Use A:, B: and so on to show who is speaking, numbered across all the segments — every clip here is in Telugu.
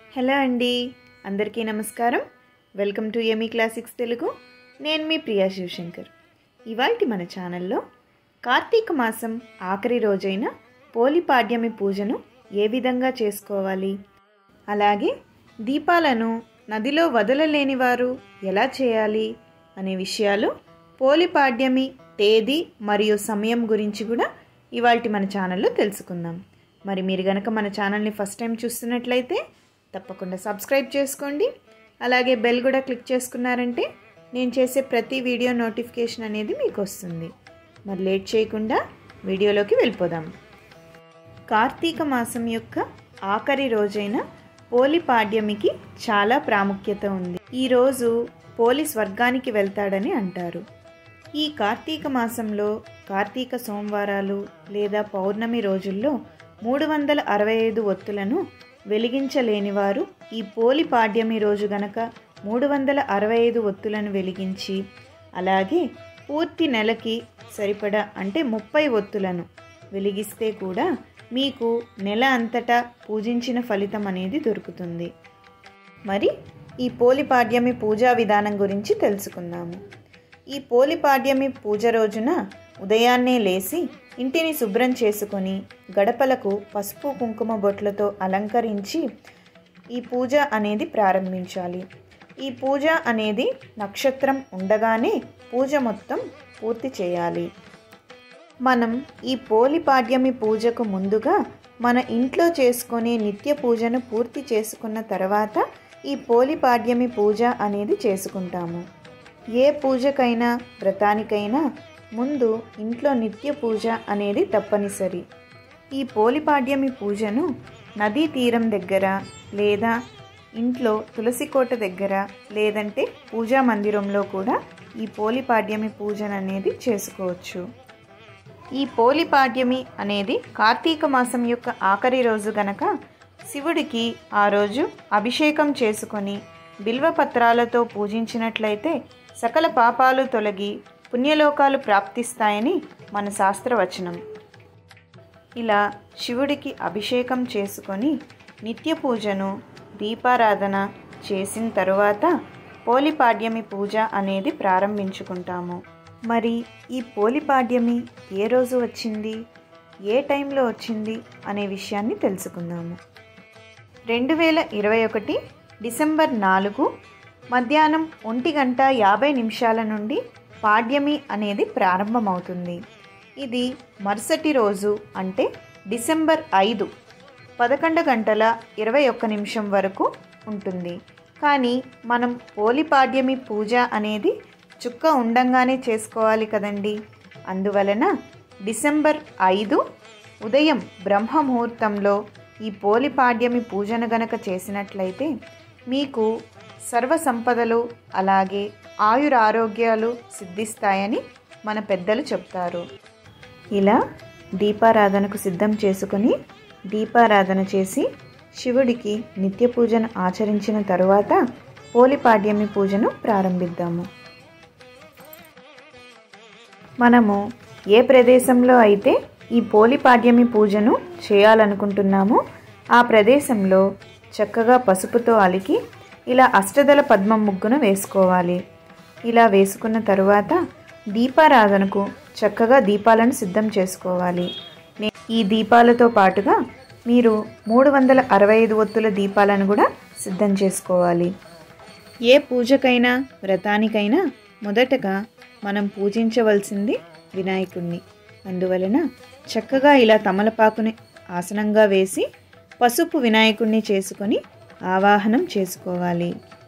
A: హలో అండి, అందరికీ నమస్కారం. Welcome to Emmy classics Telugu. నేను మీ ప్రియా శివశంకర్. ఇవాల్టి మన ఛానల్లో కార్తీక మాసం ఆఖరి రోజైన పోలిపాడ్యమి పూజను ఏ విధంగా చేసుకోవాలి, అలాగే దీపాలను నదిలో వదలలేని వారు ఎలా చేయాలి అనే విషయాలు, పోలిపాడ్యమి తేదీ మరియు సమయం గురించి కూడా ఇవాల్టి మన ఛానల్లో తెలుసుకుందాం. మరి మీరు గనక మన ఛానల్ని ఫస్ట్ టైం చూస్తున్నట్లయితే తప్పకుండా సబ్స్క్రైబ్ చేసుకోండి. అలాగే బెల్ కూడా క్లిక్ చేసుకున్నారంటే నేను చేసే ప్రతి వీడియో నోటిఫికేషన్ అనేది మీకు వస్తుంది. మరి లేట్ చేయకుండా వీడియోలోకి వెళ్ళిపోదాం. కార్తీక మాసం యొక్క ఆఖరి రోజైన పోలిపాడ్యమికి చాలా ప్రాముఖ్యత ఉంది. ఈరోజు పోలి స్వర్గానికి వెళ్తాడని అంటారు. ఈ కార్తీక మాసంలో కార్తీక సోమవారాలు లేదా పౌర్ణమి రోజుల్లో 365 ఒత్తులను వెలిగించలేనివారు ఈ పోలిపాడ్యమి రోజు గనక 365 ఒత్తులను వెలిగించి, అలాగే పూర్తి నెలకి సరిపడా అంటే 30 ఒత్తులను వెలిగిస్తే కూడా మీకు నెల అంతటా పూజించిన ఫలితం అనేది దొరుకుతుంది. మరి ఈ పోలిపాడ్యమి పూజా విధానం గురించి తెలుసుకుందాము. ఈ పోలిపాడ్యమి పూజ రోజున ఉదయాన్నే లేచి ఇంటిని శుభ్రం చేసుకొని గడపలకు పసుపు కుంకుమ బొట్లతో అలంకరించి ఈ పూజ అనేది ప్రారంభించాలి. ఈ పూజ అనేది నక్షత్రం ఉండగానే పూజ మొత్తం పూర్తి చేయాలి. మనం ఈ పోలిపాడ్యమి పూజకు ముందుగా మన ఇంట్లో చేసుకునే నిత్య పూజను పూర్తి చేసుకున్న తర్వాత ఈ పోలిపాడ్యమి పూజ అనేది చేసుకుంటాము. ఏ పూజకైనా వ్రతానికైనా ముందు ఇంట్లో నిత్య పూజ అనేది తప్పనిసరి. ఈ పోలిపాడ్యమి పూజను నదీ తీరం దగ్గర లేదా ఇంట్లో తులసి కోట దగ్గర లేదంటే పూజా మందిరంలో కూడా ఈ పోలిపాడ్యమి పూజను అనేది చేసుకోవచ్చు. ఈ పోలిపాడ్యమి అనేది కార్తీక మాసం యొక్క ఆఖరి రోజు గనక శివుడికి ఆ రోజు అభిషేకం చేసుకొని బిల్వపత్రాలతో పూజించినట్లయితే సకల పాపాలు తొలగి పుణ్యలోకాలు ప్రాప్తిస్తాయని మన శాస్త్రవచనం. ఇలా శివుడికి అభిషేకం చేసుకొని నిత్య పూజను దీపారాధన చేసిన తరువాత పోలిపాడ్యమి పూజ అనేది ప్రారంభించుకుంటాము. మరి ఈ పోలిపాడ్యమి ఏ రోజు వచ్చింది, ఏ టైంలో వచ్చింది అనే విషయాన్ని తెలుసుకుందాము. 2021 డిసెంబర్ 4 మధ్యాహ్నం 1:50 నుండి పాడ్యమి అనేది ప్రారంభమవుతుంది. ఇది మరుసటి రోజు అంటే డిసెంబర్ 5 11:21 వరకు ఉంటుంది. కానీ మనం పోలిపాడ్యమి పూజ అనేది చుక్క ఉండంగానే చేసుకోవాలి కదండి. అందువలన డిసెంబర్ 5 ఉదయం బ్రహ్మ ముహూర్తంలో ఈ పోలిపాడ్యమి పూజను గనక చేసినట్లయితే మీకు సర్వ సంపదలు అలాగే ఆయురారోగ్యాలు సిద్ధిస్తాయని మన పెద్దలు చెప్తారు. ఇలా దీపారాధనకు సిద్ధం చేసుకొని దీపారాధన చేసి శివుడికి నిత్య పూజను ఆచరించిన తరువాత పోలిపాడ్యమి పూజను ప్రారంభిద్దాము. మనము ఏ ప్రదేశంలో అయితే ఈ పోలిపాడ్యమి పూజను చేయాలనుకుంటున్నామో ఆ ప్రదేశంలో చక్కగా పసుపుతో అలికి ఇలా అష్టదళ పద్మం ముగ్గును వేసుకోవాలి. ఇలా వేసుకున్న తరువాత దీపారాధనకు చక్కగా దీపాలను సిద్ధం చేసుకోవాలి. ఈ దీపాలతో పాటుగా మీరు 365 ఒత్తుల దీపాలను కూడా సిద్ధం చేసుకోవాలి. ఏ పూజకైనా వ్రతానికైనా మొదటగా మనం పూజించవలసింది వినాయకుడిని. అందువలన చక్కగా ఇలా తమలపాకుని ఆసనంగా వేసి పసుపు వినాయకుడిని చేసుకొని ఆవాహనం చేసుకోవాలి.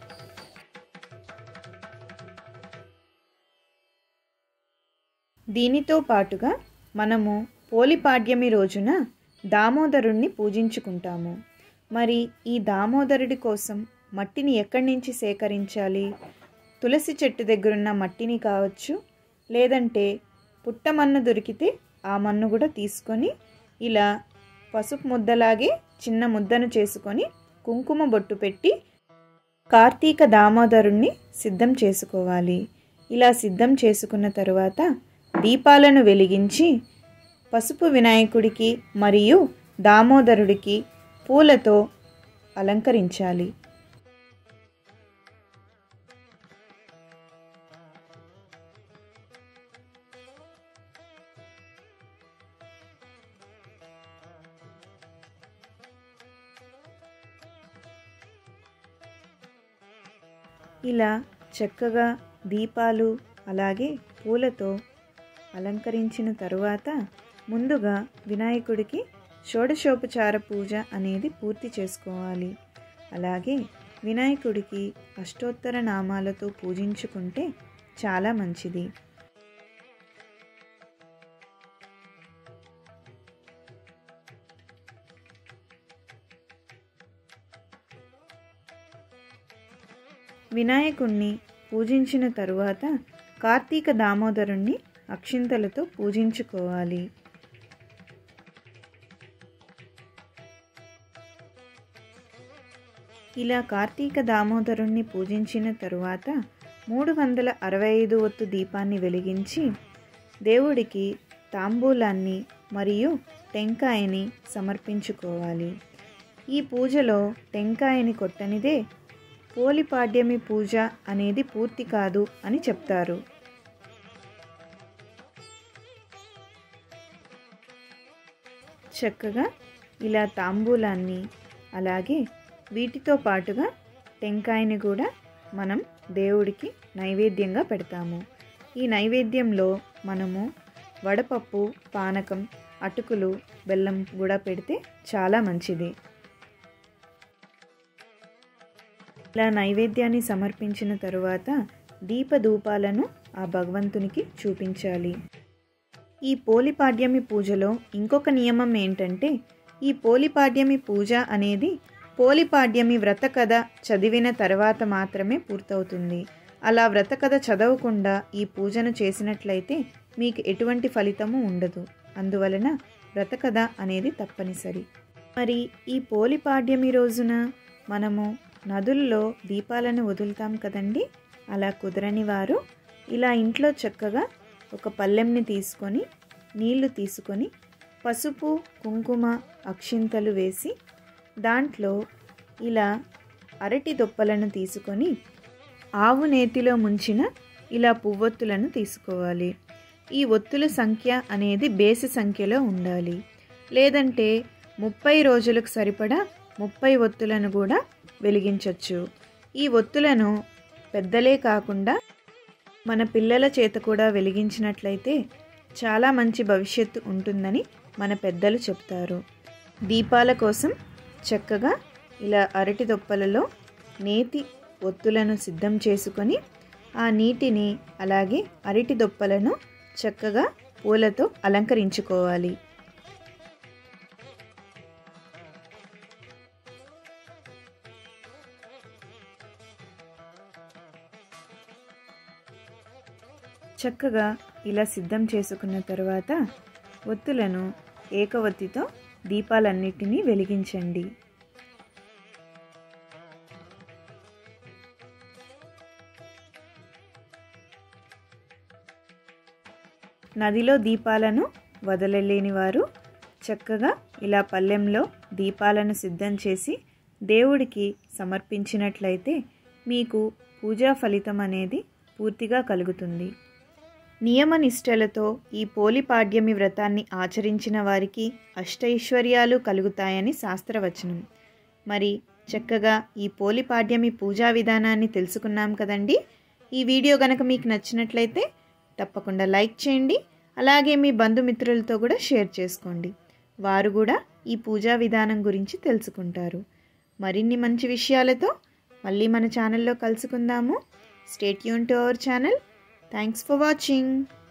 A: దీనితో పాటుగా మనము పోలిపాడ్యమి రోజున దామోదరుణ్ణి పూజించుకుంటాము. మరి ఈ దామోదరుడి కోసం మట్టిని ఎక్కడి నుంచి సేకరించాలి? తులసి చెట్టు దగ్గరున్న మట్టిని కావచ్చు, లేదంటే పుట్టమన్ను దొరికితే ఆ మన్ను కూడా తీసుకొని ఇలా పసుపు ముద్దలాగే చిన్న ముద్దను చేసుకొని కుంకుమ బొట్టు పెట్టి కార్తీక దామోదరుణ్ణి సిద్ధం చేసుకోవాలి. ఇలా సిద్ధం చేసుకున్న తరువాత దీపాలను వెలిగించి పసుపు వినాయకుడికి మరియు దామోదరుడికి పూలతో అలంకరించాలి. ఇలా చక్కగా దీపాలు అలాగే పూలతో అలంకరించిన తరువాత ముందుగా వినాయకుడికి షోడశోపచార పూజ అనేది పూర్తి చేసుకోవాలి. అలాగే వినాయకుడికి అష్టోత్తర నామాలతో పూజించుకుంటే చాలా మంచిది. వినాయకుణ్ణి పూజించిన తరువాత కార్తీక దామోదరుణ్ణి అక్షింతలతో పూజించుకోవాలి. ఇలా కార్తీక దామోదరుణ్ణి పూజించిన తరువాత 365 ఒత్తు దీపాన్ని వెలిగించి దేవుడికి తాంబూలాన్ని మరియు టెంకాయని సమర్పించుకోవాలి. ఈ పూజలో టెంకాయని కొట్టనిదే పోలిపాడ్యమి పూజ అనేది పూర్తి కాదు అని చెప్తారు. చక్కగా ఇలా తాంబూలాన్ని అలాగే వీటితో పాటుగా టెంకాయని కూడా మనం దేవుడికి నైవేద్యంగా పెడతాము. ఈ నైవేద్యంలో మనము వడపప్పు, పానకం, అటుకులు, బెల్లం కూడా పెడితే చాలా మంచిది. ఇలా నైవేద్యాన్ని సమర్పించిన తరువాత దీపధూపాలను ఆ భగవంతునికి చూపించాలి. ఈ పోలిపాడ్యమి పూజలో ఇంకొక నియమం ఏంటంటే ఈ పోలిపాడ్యమి పూజ అనేది పోలిపాడ్యమి వ్రత కథ చదివిన తర్వాత మాత్రమే పూర్తవుతుంది. అలా వ్రత కథ చదవకుండా ఈ పూజను చేసినట్లయితే మీకు ఎటువంటి ఫలితము ఉండదు. అందువలన వ్రత కథ అనేది తప్పనిసరి. మరి ఈ పోలిపాడ్యమి రోజున మనము నదుల్లో దీపాలను వదులుతాం కదండి. అలా కుదరని వారు ఇలా ఇంట్లో చక్కగా ఒక పళ్ళెంని తీసుకొని నీళ్లు తీసుకొని పసుపు, కుంకుమ, అక్షింతలు వేసి దాంట్లో ఇలా అరటి దొప్పలను తీసుకొని ఆవు నేతిలో ముంచిన ఇలా పువ్వొత్తులను తీసుకోవాలి. ఈ ఒత్తుల సంఖ్య అనేది బేసి సంఖ్యలో ఉండాలి. లేదంటే 30 రోజులకు సరిపడా 30 ఒత్తులను కూడా వెలిగించవచ్చు. ఈ ఒత్తులను పెద్దలే కాకుండా మన పిల్లల చేత కూడా వెలిగించినట్లయితే చాలా మంచి భవిష్యత్తు ఉంటుందని మన పెద్దలు చెప్తారు. దీపాల కోసం చక్కగా ఇలా అరటి దొప్పలలో నేతి ఒత్తులను సిద్ధం చేసుకొని ఆ నీటిని అలాగే అరటి దొప్పలను చక్కగా పూలతో అలంకరించుకోవాలి. చక్కగా ఇలా సిద్ధం చేసుకున్న తర్వాత ఒత్తులను ఏకవత్తితో దీపాలన్నిటినీ వెలిగించండి. నదిలో దీపాలను వదలలేని వారు చక్కగా ఇలా పళ్ళెంలో దీపాలను సిద్ధం చేసి దేవుడికి సమర్పించినట్లయితే మీకు పూజా ఫలితం అనేది పూర్తిగా కలుగుతుంది. నియమనిష్టలతో ఈ పోలిపాడ్యమి వ్రతాన్ని ఆచరించిన వారికి అష్టైశ్వర్యాలు కలుగుతాయని శాస్త్రవచనం. మరి చక్కగా ఈ పోలిపాడ్యమి పూజా విధానాన్ని తెలుసుకున్నాం కదండి. ఈ వీడియో గనక మీకు నచ్చినట్లయితే తప్పకుండా లైక్ చేయండి. అలాగే మీ బంధుమిత్రులతో కూడా షేర్ చేసుకోండి. వారు కూడా ఈ పూజా విధానం గురించి తెలుసుకుంటారు. మరిన్ని మంచి విషయాలతో మళ్ళీ మన ఛానల్లో కలుసుకుందాము. Stay tuned to our channel. Thanks for watching.